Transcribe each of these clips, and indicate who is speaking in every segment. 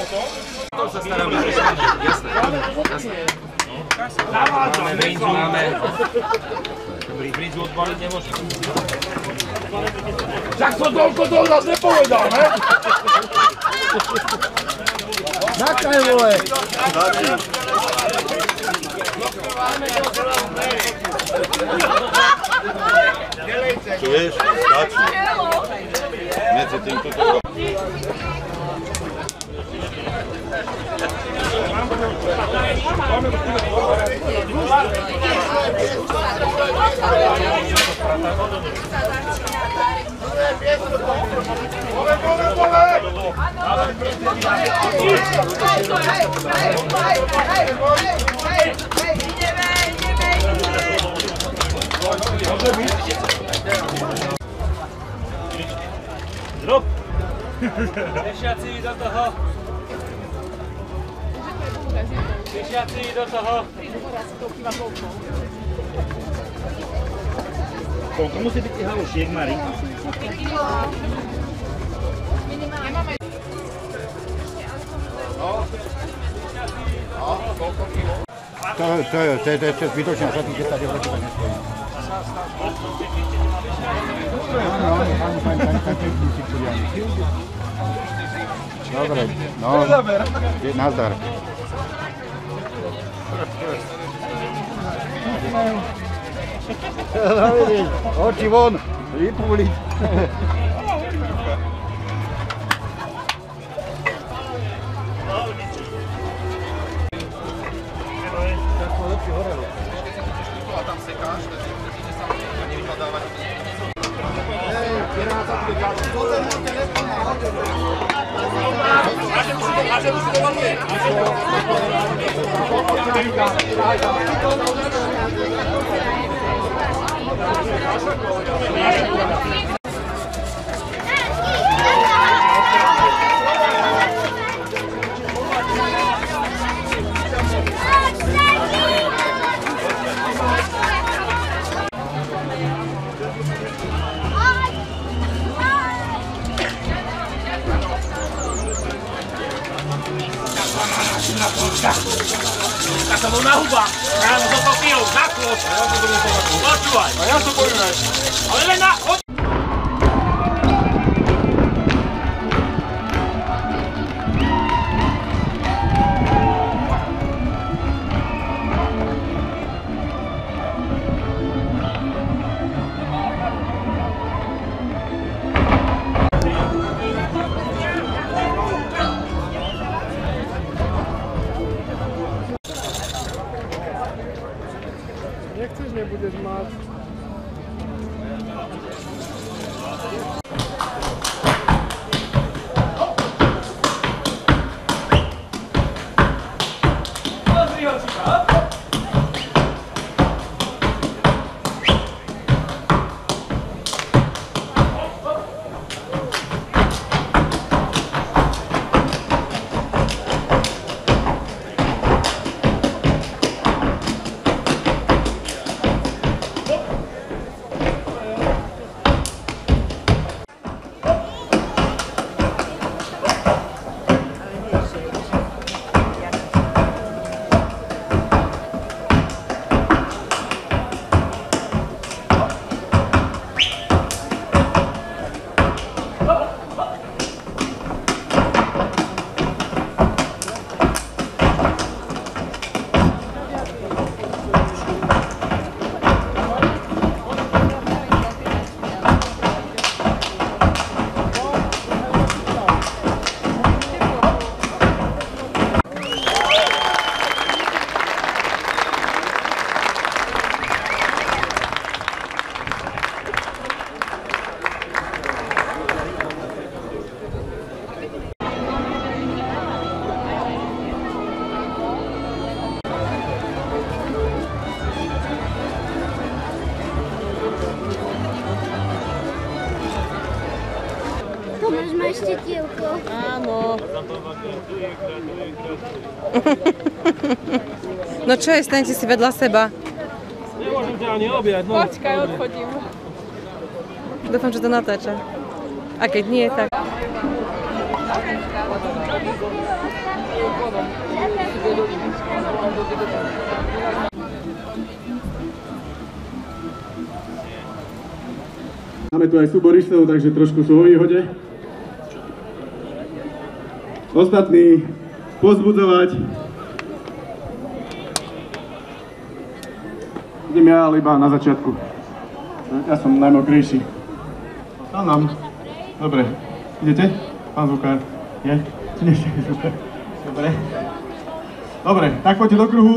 Speaker 1: To sa staráme, jasné. Máme brinzu, máme. Dobrý, brinzu odbaliť nemôžem.
Speaker 2: Však som toľko toho zase nepovedal, ne? Nakaj, vole!
Speaker 3: Čo vieš? Stačí. Medzi tým toto...
Speaker 1: Drop! Tešiaci do toho! Tešiaci do toho! Koľko musí byť tých halušiek, Mari?
Speaker 3: To je zbytočné, že tých 10 eur to nestojí. Dobre, no, nazdar. Oči von, vypúliť.
Speaker 4: A tam sekáš, takže musíte sa nevyhľadávať.
Speaker 1: Tak som bol na hubách, ráno som to pil, na kôž. Počúvaj.
Speaker 4: A ja som poviem.
Speaker 1: Ale len na...
Speaker 2: Jak chceš, nebudeš mať.
Speaker 5: Tomáš má štetielko.
Speaker 6: Áno. No čo je, staňte si vedľa seba.
Speaker 1: Nemôžem ťa ani objať, no.
Speaker 6: Počkaj, odchodím. Dúfam, že to natáča. A keď nie, tak...
Speaker 7: Máme tu aj súboristov, takže trošku sú o výhode. Ostatní pozbudzovať. Idem ja ale iba na začiatku. Ja som najmokrejší. Tam nám. Dobre. Idete? Pán zvukár. Je? Či nie? Super. Dobre. Dobre, tak poďte do kruhu.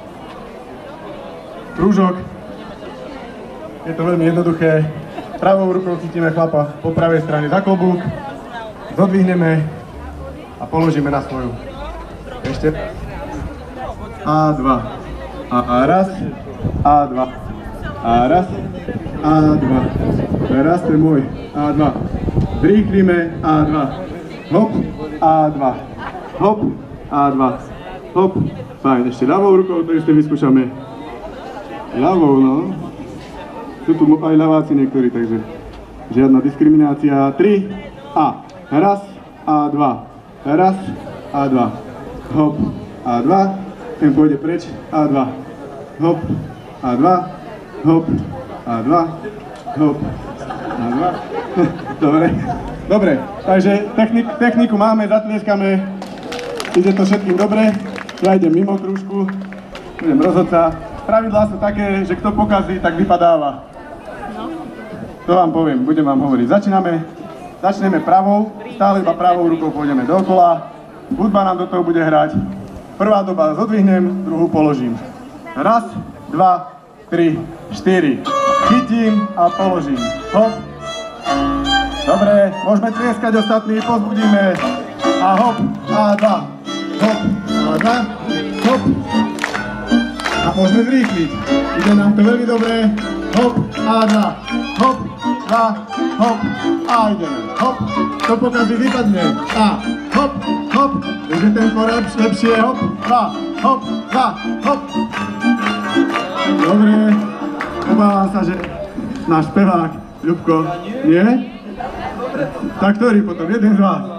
Speaker 7: Krúžok. Je to veľmi jednoduché. Pravou rukou chytíme chlapa po pravej strane za klobúk. Zodvihneme a položíme na svoju. Ešte. A dva. A raz. A dva. A raz. A dva. Raz, to je môj. A dva. Zrýchlime. A dva. Hop. A dva. Hop. A dva. Hop. Fajn. Ešte ľavou rukou, to ešte vyskúšame. Ľavou, no. Sú tu aj ľaváci niektorí, takže žiadna diskriminácia. 3 a raz a dva. Raz a dva. Hop a dva. Ten pôjde preč a dva. Hop a dva. Hop a dva. Hop a dva. Dobre. Dobre, takže techniku máme, zatlieskame. Ide to všetkým dobre. Ja idem mimo krúžku. Budem rozhodca. Pravidlá sú také, že kto pokazí, tak vypadáva. To vám poviem, budem vám hovoriť. Začneme pravou, stále iba pravou rukou pôjdeme dookola. Hudba nám do toho bude hrať. Prvá doba zodvihnem, druhú položím. Raz, dva, 3, 4. Chytím a položím. Hop. Dobre, môžeme tlieskať ostatní, pozbudíme. A hop, a dva. Hop, a dva. Hop. A môžeme zrýchliť. Ide nám to veľmi dobre. Hop, a dva. Hop, dva, hop, a ideme. Hop, to pokazí, vypadne. A hop, hop. Už je tempo lepšie. Hop, dva, hop, dva, hop. Dobre. Obávam sa, že náš spevák, Ľubko, nie? Tak ktorý potom? Jeden z vás.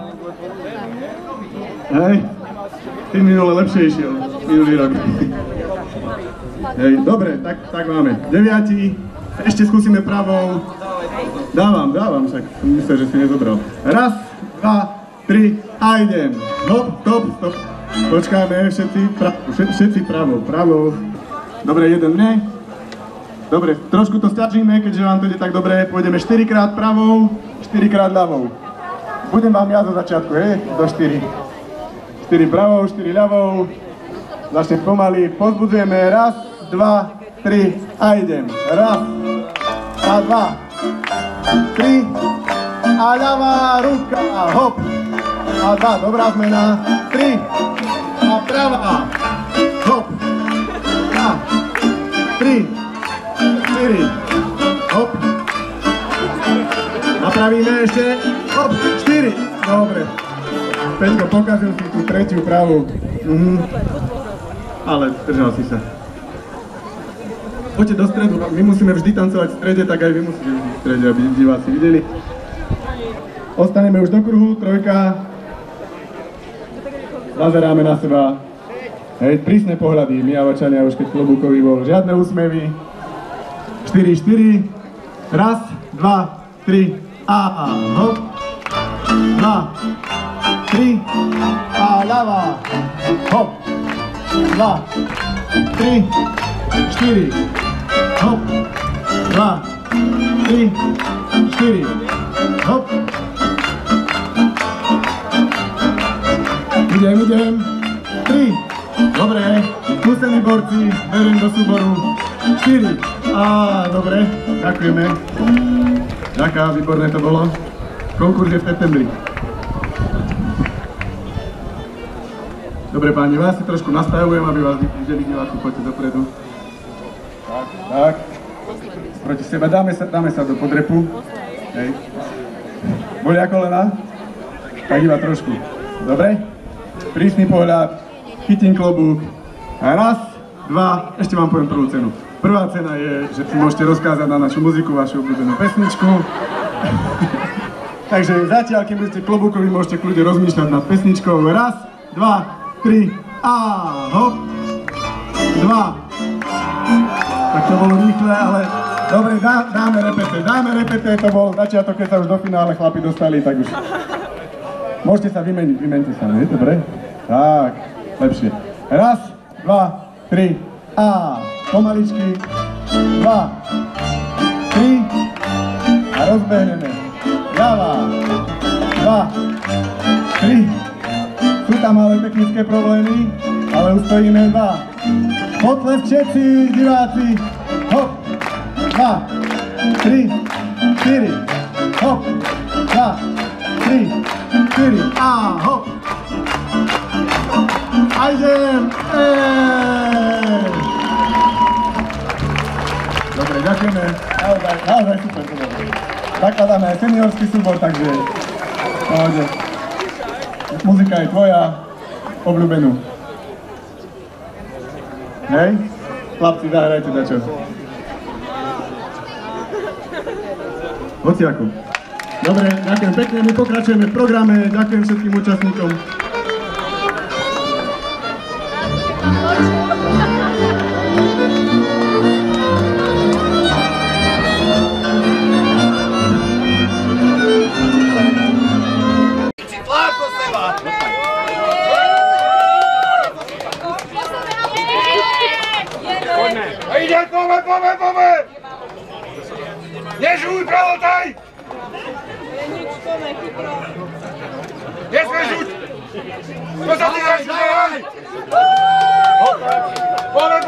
Speaker 7: Hej. Ty minule lepšie išiel. Minulý rok. Hej, dobre, tak máme. 9. Ešte skúsime pravou. Dávam, však som myslel, že si nezobral. Raz, dva, 3 a idem. Hop, stop. Počkáme, všetci pravou. Dobre, jeden mne. Dobre, trošku to sťažíme, keďže vám to ide tak dobre. Pôjdeme 4-krát pravou, 4-krát ľavou. Budem vám ja zo začiatku, hej, do 4. 4 pravou, 4 ľavou. Začnem pomaly, pozbudzujeme. Raz, 2, 3 a idem. Raz a 2, 3 a ľavá ruka a hop. A 2, dobrá zmena. 3 a pravá. Hop. 2, 3, 4. Hop. Napravíme ešte. Hop. 4. Dobre. Peťko, pokazil si tú tretiu pravú. Ale držal si sa. Poďte do stredu, my musíme vždy tancovať v strede, tak aj vy musíte vždy v strede, aby diváci videli. Ostaneme už do kruhu, 3. Zazeráme na seba. Hej, prísne pohľady, Mijavočania už keď klobúkový bol. Žiadne úsmevy. 4. Raz, 2, 3 a hop. 2, 3 a ľavá. Hop. 2, 3, 4. Hop. 2, 3, 4. Hop. Idem. 3. Dobre. Skúsení borci. Beriem do súboru. 4. Dobre. Ďakujeme. Ďaká, výborné to bolo. Konkurs je v septembri. Dobre páni, vás si trošku nastavujem, aby vás videli diváci, poďte dopredu. Tak. Proti sebe, dáme sa do podrepu. Hej. Bolia kolena? Tak iba trošku. Dobre? Prísny pohľad, chytím klobúk. A raz, 2, ešte vám poviem prvú cenu. Prvá cena je, že si môžete rozkázať na našu muziku vašu obľúbenú pesničku. Takže zatiaľ, keď budete klobúkovi, môžete kľudne rozmýšľať nad pesničkou. Raz, dva, tri a hop. Dva. Tak to bolo rýchle, ale dobre, dáme repete, to bol začiatok, keď sa už do finále chlapi dostali, tak už. Môžete sa vymente sa, nie? Dobre? Tak, lepšie. Raz, dva, tri a pomaličky. Dva, tri a rozbehneme. Ľava, dva, tri. Sú tam ale technické problémy, ale ustojíme dva. Potlesk všetci diváci. Hop, dva, tri, štyri. Hop, dva, tri, štyri. A hop. A idem. Dobre, ďakujeme. Naozaj super to bolo. Zakladáme aj seniorský súbor, takže pohode. Muzika je tvoja, obľúbenú. Hej? Chlapci, zahrajte dačo. Hociaku. Dobre, ďakujem pekne, my pokračujeme v programe, ďakujem všetkým účastníkom.
Speaker 2: Pome! Nežuj, pravotaj! Nesmej žuť! Čo sa ty nežuj? Pome!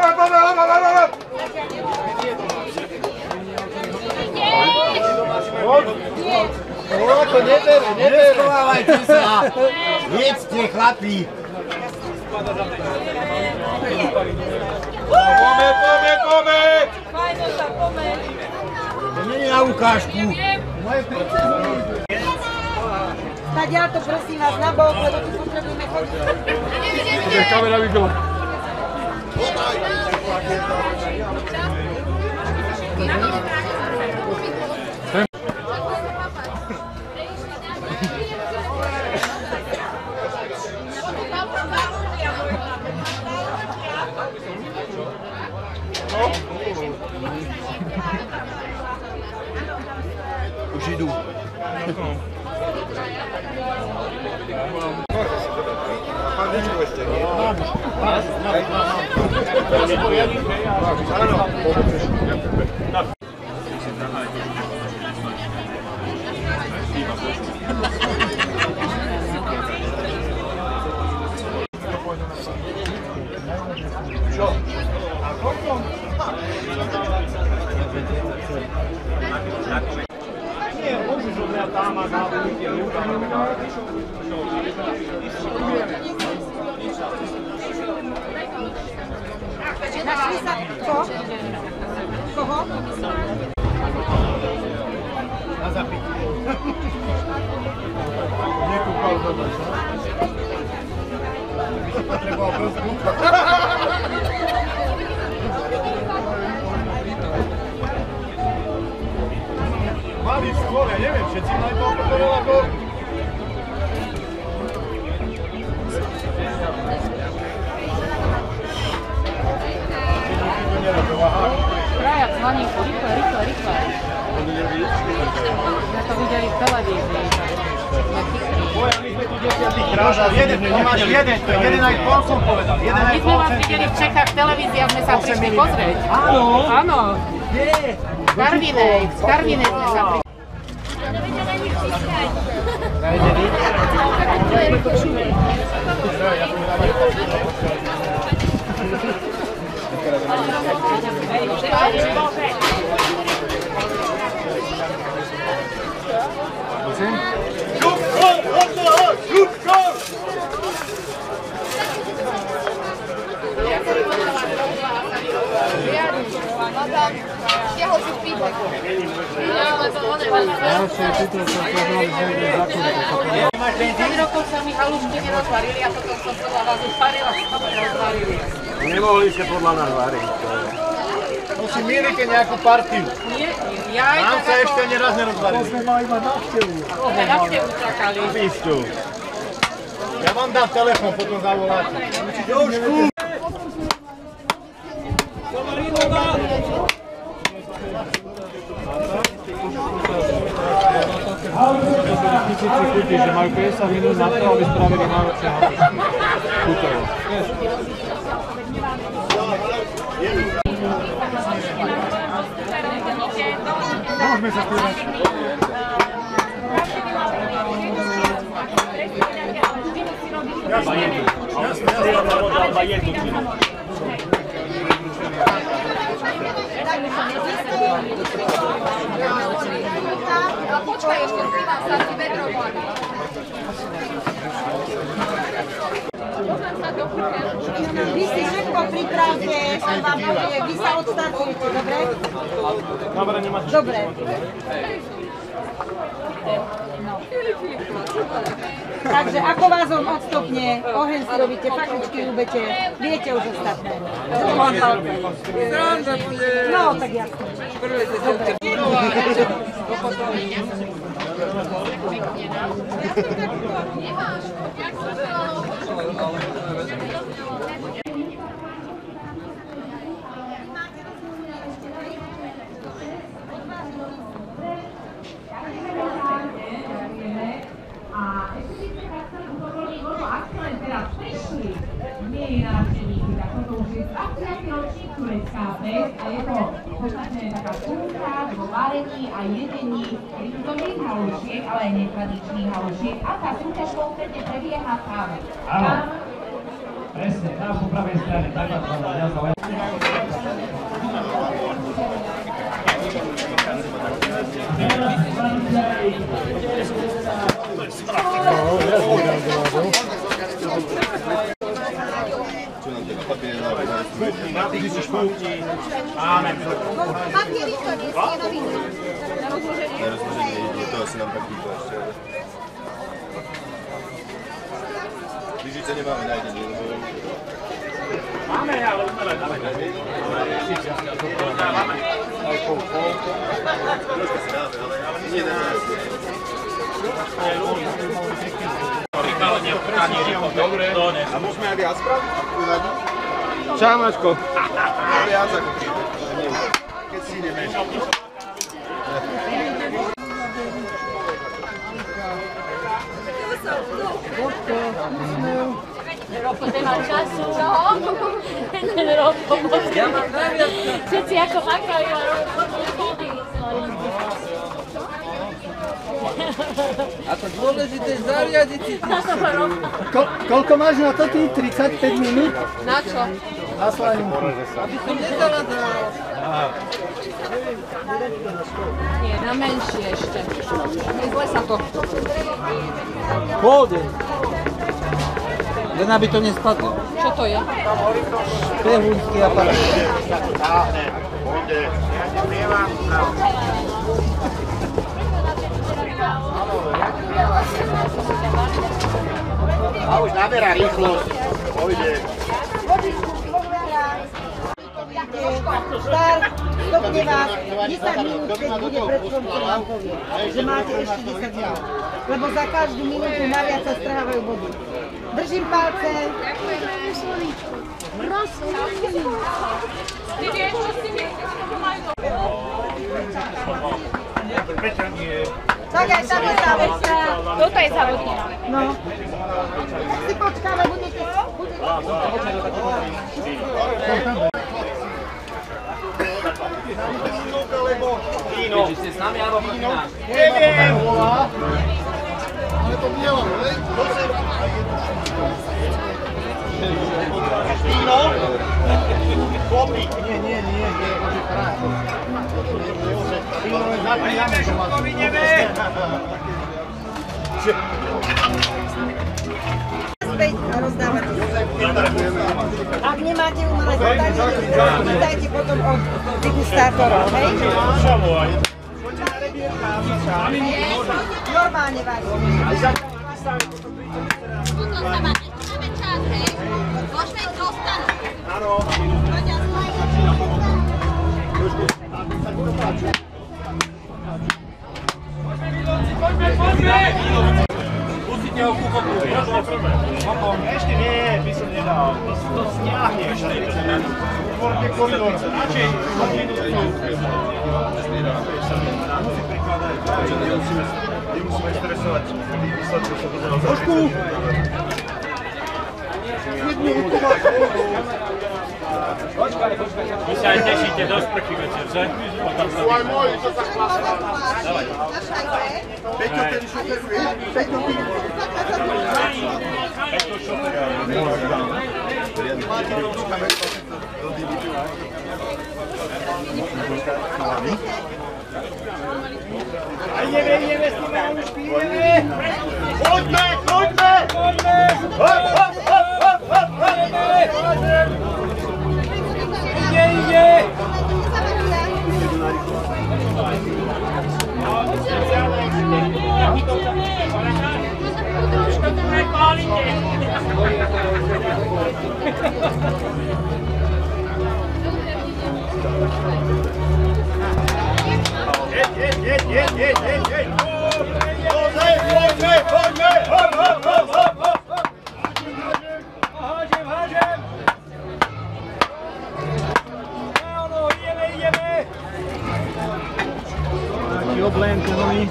Speaker 3: To nebere. Neschovávajte sa. Jedzte, chlapi.
Speaker 2: Pome!
Speaker 6: Fajno sa, pomeň.
Speaker 3: To nie je na ukážku.
Speaker 6: Tak ja to prosím vás na bok, lebo tu potrebujeme chodiť.
Speaker 2: Kamera vypila.
Speaker 3: Už jdu.
Speaker 6: Našli sa ko? Koho?
Speaker 3: Na zapitie.
Speaker 2: Nekúpal dobre.
Speaker 3: By si potreboval brzdku.
Speaker 2: Mali skôr, ja neviem, všetci mali to ako...
Speaker 8: Traja cvaníku, rýchle. Ja to videli v televízii.
Speaker 3: Jeden som povedal.
Speaker 8: My sme vás videli v Čechách v televízii a sme sa prišli pozrieť. Áno. V Karvinej sme sa prišli. Rokov sa mi halušky nerozvarili a potom som podľa vás uparila, som to rozvarili.
Speaker 2: Nemohli ste podľa nás variť. To si mýlite nejakú partiu.
Speaker 8: Nie. Jaj,
Speaker 2: Nám
Speaker 8: tak
Speaker 2: sa
Speaker 8: ako-
Speaker 2: ešte neraz nerozvalili.
Speaker 8: Sme návštevu čakali.
Speaker 2: Istu. Ja vám dám telefon, potom zavoláte. Jožku!
Speaker 9: Že majú 50 minút na to, aby spravili najlepšie chutovo.
Speaker 2: Môžeme sa spýtať.
Speaker 10: Počkaj ešte, spýtam sa ti vedro vody.
Speaker 6: Vy si všetko pripravte, som vám povie, vy sa odstartujete, dobre?
Speaker 2: Dobre, nemáš.
Speaker 6: Dobre. Takže ako vás on odstupne, oheň si robíte, fakličky ľúbete, viete už ostatné. No, tak jasne.
Speaker 11: A ešte by sme tak chceli upozorniť, možno ak sme len teraz prišli, nie je návštevníky, tak toto už je 20. ročník Turecká fest a je to podstate taká skúška vo varení a jedení rýchtových halušiek, ale aj netradičných halušiek a tá súťaž konkrétne prebieha tam.
Speaker 9: Áno, presne, tam po pravej strane, tak vás vám ja zaujímam.
Speaker 2: Amen.
Speaker 5: Papiery to nie sú noviny.
Speaker 12: Na rozloženie, to asi nám tak líto ešte. Lyžice nemáme nájdené, lebo...
Speaker 1: Máme, ale umelé dáme. Dáme.
Speaker 12: Troška si dáme, ale nie dáme. A môžeme aj viac spraviť?
Speaker 7: Čau, Mačko.
Speaker 12: Viac ako keď si ideme.
Speaker 10: Roko, nemám času. Čo? Ten Roko, všetci ako makajú a Roko.
Speaker 13: A to dôležité je zariadiť si.
Speaker 14: Koľko máš na to ty? 35 minút?
Speaker 10: Na čo?
Speaker 14: Na slaninku.
Speaker 13: Aby som nezavadzal.
Speaker 10: Nie, na menšie ešte. Zle sa to.
Speaker 13: Pôjde. Len aby to nespadlo.
Speaker 10: Čo to je?
Speaker 13: Behúňský aparát.
Speaker 2: A už naberá rýchlosť. Pôjde.
Speaker 6: Štart, stopne vás, 10 minút, keď bude pred koncom vám povie, že máte ešte 10 minút. Lebo za každú minútu naviac sa strhávajú body. Držím palce.
Speaker 5: Ďakujeme slovíčku.
Speaker 10: Ty vieš, čo si myslíš, že to majú dobre?
Speaker 6: Tak aj tam je závodka.
Speaker 10: Toto je závodník.
Speaker 6: No. Tak si počkáme, budete...
Speaker 13: Keďže ste s nami, alebo proti nás?
Speaker 2: Neviem!
Speaker 12: Ale to mielam, hej?
Speaker 2: Víno? Kopík. Nie, Bože krát. Víno je zapíjame, že ma povineme.
Speaker 6: Späť a rozdávate. Ak nemáte umelé potraviny, dajte potom od degustátorov, hej? Normálne varíte.
Speaker 5: Potom sa má, máme čas, hej? Môžeme ísť do stanu.
Speaker 2: Áno.
Speaker 1: ťahovku kopu.
Speaker 2: Ešte nie, by som nedal. To stiahne ešte. Otvorte koridor. Radšej nemusíme stresovať tých výsledkov, čo pozeral za trošku.
Speaker 1: Vy sa aj tešíte do sprchy večer, že?
Speaker 2: Sú aj moji, to sa chlapá.
Speaker 1: Dávaj.
Speaker 2: Peťo, ten šoferuje. Peťo, ty.
Speaker 1: Peťo šoferuje.
Speaker 2: Máte ručkami do divitu. A ideme, Stimánu, špíjeme. Poďme! Hop, hop, hop, hop, hop, hop. Ide. Jedź. Poďme. Hop. Hážem. Áno, ideme. Taký oblém, nový.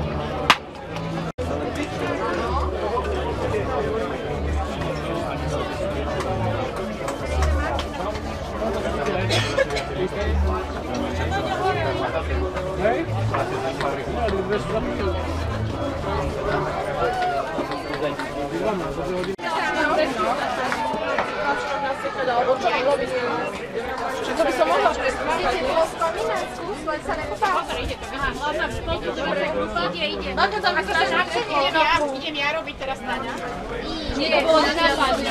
Speaker 10: Čo by som mohla prespávať? Len sa nekúpala. Pozor, ide to. Hlavná v spodu, dobre. Ide. No to tam strašne idem ja robiť teraz Táňa. Nie, to bolo na západe.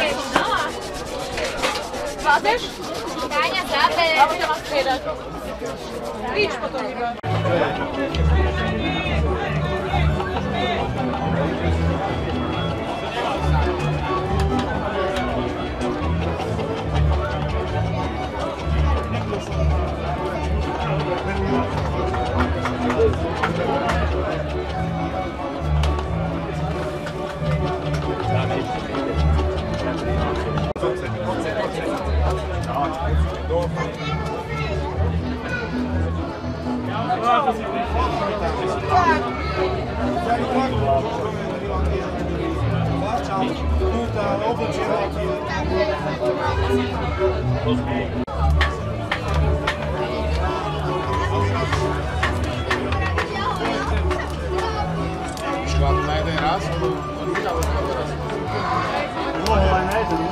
Speaker 10: Zvládneš? Táňa, záber. Alebo ťa mám striedať. Ríč potom iba.
Speaker 2: Škladnú na jeden raz? Mohol aj na jeden.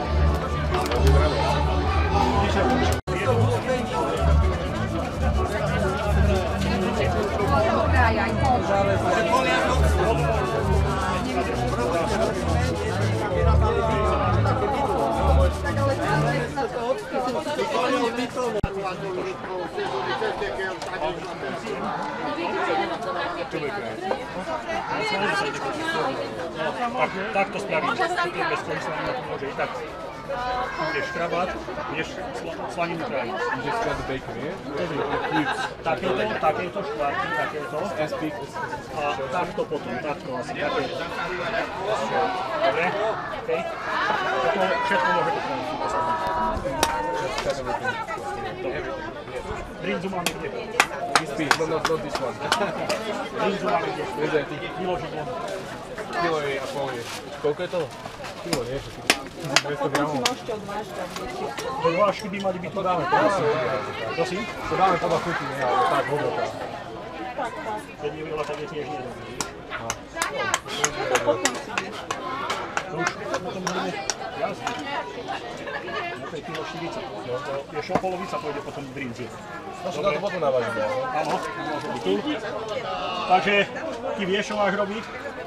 Speaker 1: Tak to spravím. Bez komislenia to môže i tak. Budeš škrabať, budeš slaninu krájiť.
Speaker 7: Budeš skladať bacon, nie?
Speaker 1: Takéto škvárky, takéto. A takto potom, takto asi, takéto. Dobre? OK? Toto všetko môže popraviť. Brinzu máme kde?
Speaker 7: Not this one.
Speaker 1: Brinzu máme kde? Vyložiť len.
Speaker 7: Kilo je a pol je. Koľko je to? Kilo, nie? 200 gramov.
Speaker 1: To vášky by mali byť podáme. Prosím?
Speaker 7: To dáme podľa chuti, nie? Ale tak hlboko.
Speaker 1: Keď nie veľa, tak je tiež nie. To už potom budeme jasný. Na tej kilo 40. Vieš, polovica pôjde potom v brinzi.
Speaker 7: No čo to potom navážime?
Speaker 1: Áno, môže byť tu. Takže ty vieš, čo máš robiť?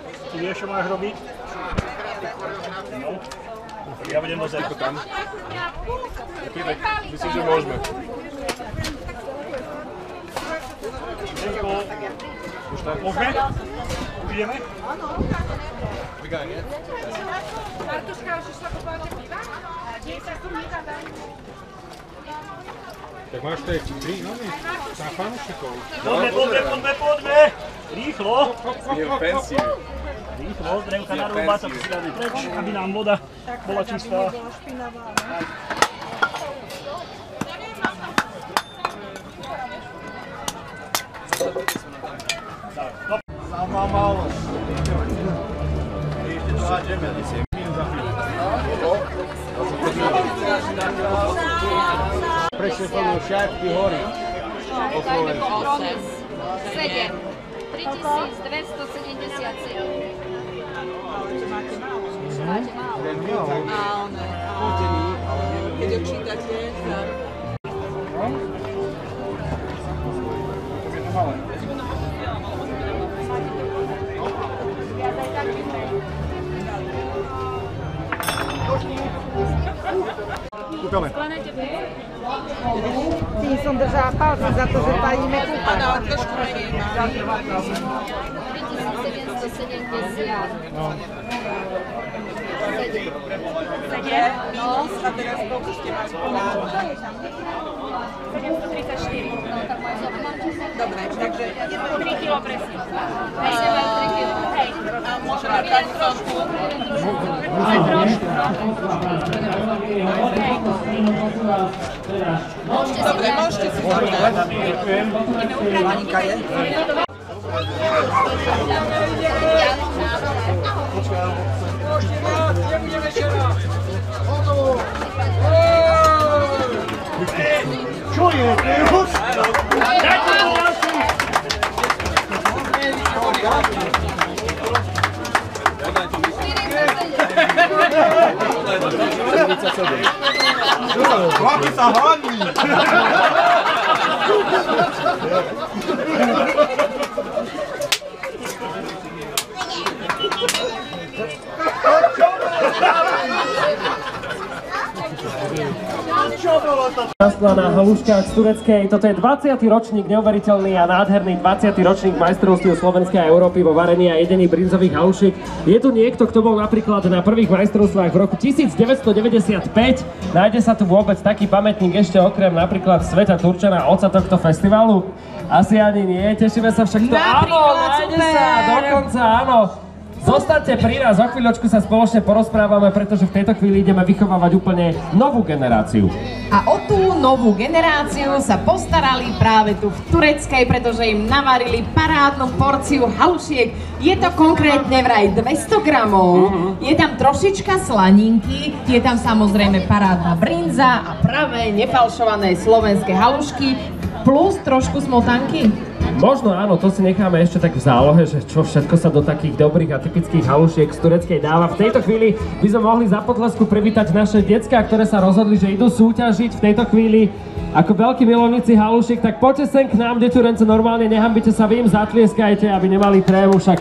Speaker 1: No. Ja budem do zem.
Speaker 7: Tam. Myslím, že môžeme.
Speaker 1: Môžeme? Už ideme?
Speaker 7: Vygaj, nie?
Speaker 11: Bartuška, už išla kúpať piva? Deje sa tu mýka, daj.
Speaker 7: Tak máš to ešte 3 nomy? Na fanúšikov.
Speaker 1: Poďme! Rýchlo!
Speaker 7: Idem fancy.
Speaker 1: Rýchlo, drevka narúbať, tak si dáme preč, aby nám voda bola čistá.
Speaker 2: Sama malo. Ešte to hádžeme, ale si minút za chvíľu.
Speaker 3: Prešli plnú všetky hory.
Speaker 5: Dajme kompromis. 7. 3277. Máte málo.
Speaker 15: Keď odčítate, tak...
Speaker 7: Kúpeme.
Speaker 6: Tým som držala palce za to, že tajíme kúpať.
Speaker 15: Áno, trošku menej mám.
Speaker 5: 3770.
Speaker 15: No. 7 minus a teraz koľko ste mali pomáhať?
Speaker 5: 734. No, tak moje zoby mám číslo.
Speaker 15: Dobre, takže
Speaker 5: 3 kg presne. 3 kg. Hej.
Speaker 15: A môžeme dať trošku. Dobre, môžete si zobrať. Anika je?
Speaker 2: Čo je?
Speaker 1: Dajte to ďalší!
Speaker 2: Chlapi sa hladní!
Speaker 16: Na haluškách z Tureckej. Toto je 20. ročník, neuveriteľný a nádherný 20. ročník majstrovstiev Slovenskej a Európy vo varení a jedení brinzových halušiek. Je tu niekto, kto bol napríklad na prvých majstrovstvách v roku 1995. Nájde sa tu vôbec taký pamätník ešte okrem napríklad Sveta Turčana, oca tohto festivalu? Asi ani nie, tešíme sa však to. Áno, nájde sa, dokonca áno. Zostaňte pri nás, o chvíľočku sa spoločne porozprávame, pretože v tejto chvíli ideme vychovávať úplne novú generáciu.
Speaker 11: A o tú novú generáciu sa postarali práve tu v Tureckej, pretože im navarili parádnu porciu halušiek. Je to konkrétne vraj 200 gramov, je tam trošička slaninky, je tam samozrejme parádna brinza a pravé nefalšované slovenské halušky, plus trošku smotanky.
Speaker 16: Možno áno, to si necháme ešte tak v zálohe, že čo všetko sa do takých dobrých a typických halušiek z Tureckej dáva. V tejto chvíli by sme mohli za potlesku privítať naše decká, ktoré sa rozhodli, že idú súťažiť v tejto chvíli ako veľkí milovníci halušiek. Tak poďte sem k nám, deťurence, normálne nehambite sa, vy im zatlieskajte, aby nemali trému, však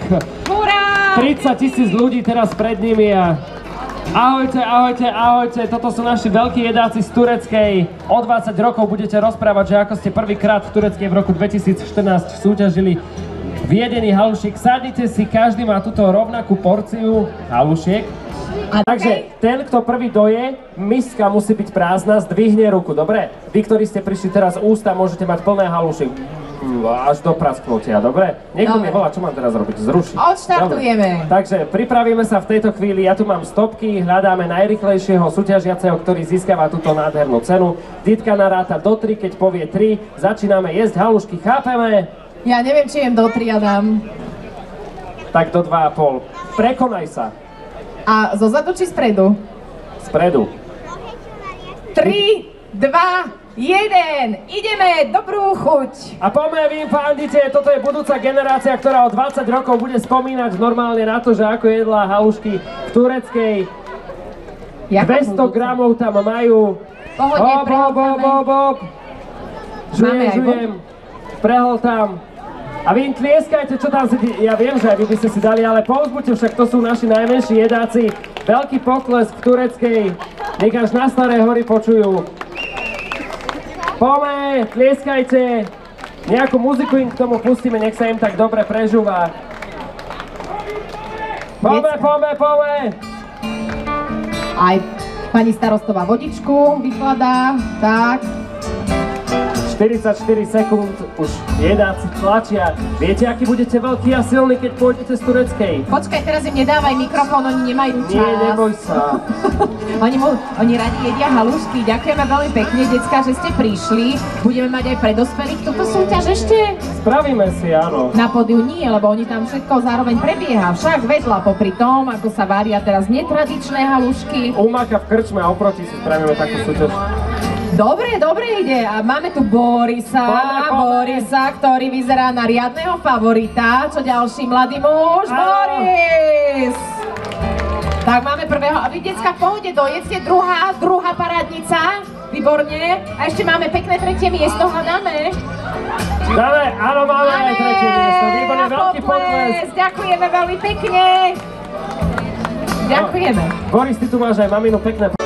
Speaker 16: 30 000 ľudí teraz pred nimi a... Ahojte, ahojte, ahojte, toto sú naši veľkí jedáci z Tureckej. O 20 rokov budete rozprávať, že ako ste prvýkrát v Tureckej v roku 2014 súťažili v jedení halušiek. Sadnite si, každý má túto rovnakú porciu halušiek. Takže ten, kto prvý doje, miska musí byť prázdna, zdvihne ruku, dobre? Vy, ktorí ste prišli teraz ústa, môžete mať plné halušiek. Až do prasknutia, dobre? Niekto mi volá, čo mám teraz robiť? Zrušiť.
Speaker 11: Odštartujeme.
Speaker 16: Takže pripravíme sa v tejto chvíli, ja tu mám stopky, hľadáme najrýchlejšieho súťažiaceho, ktorý získava túto nádhernú cenu. Ditka naráta do 3, keď povie 3, začíname jesť halušky, chápeme?
Speaker 11: Ja neviem, či jem do 3 a dám.
Speaker 16: Tak do 2,5. Prekonaj sa.
Speaker 11: A zo zadu či spredu?
Speaker 16: Spredu.
Speaker 11: 3, 2, 1, ideme, dobrú chuť!
Speaker 16: A poďme, vy im fandite, toto je budúca generácia, ktorá o 20 rokov bude spomínať normálne na to, že ako jedla halušky v Tureckej. 200 gramov tam majú. Žujem, prehltám. A vy im tlieskajte, čo tam si... Ja viem, že aj vy by ste si dali, ale povzbuďte, však to sú naši najmenší jedáci. Veľký potlesk v Tureckej, nech až na Staré hory počujú. Poďme, tlieskajte, nejakú muziku im k tomu pustíme, nech sa im tak dobre prežúva. Poďme.
Speaker 11: Aj pani starostová vodičku vykladá, tak.
Speaker 16: 44 sekúnd, už jedáci tlačia. Viete, aký budete veľký a silný, keď pôjdete z tureckej?
Speaker 11: Počkaj, teraz im nedávaj mikrofón, oni nemajú čas.
Speaker 16: Nie, neboj sa.
Speaker 11: Oni radi jedia halušky. Ďakujeme veľmi pekne, decká, že ste prišli. Budeme mať aj pre dospelých túto súťaž ešte?
Speaker 16: Spravíme si, áno.
Speaker 11: Na pódiu nie, lebo oni tam všetko zároveň prebieha. Však vedľa popri tom, ako sa varia teraz netradičné halušky.
Speaker 16: U Maka v krčme a oproti si spravíme takú súťaž.
Speaker 11: Dobre ide. A máme tu Borisa, ktorý vyzerá na riadneho favorita. Čo ďalší mladý muž? Boris! Tak máme prvého. A vy, decka, v pohode, dojedzte druhá parádnica. Výborne. A ešte máme pekné tretie miesto, hľadáme.
Speaker 16: Dáme, áno, máme aj tretie miesto. Výborne, veľký potlesk.
Speaker 11: Ďakujeme veľmi pekne. Ďakujeme.
Speaker 16: Boris, ty tu máš aj maminu pekné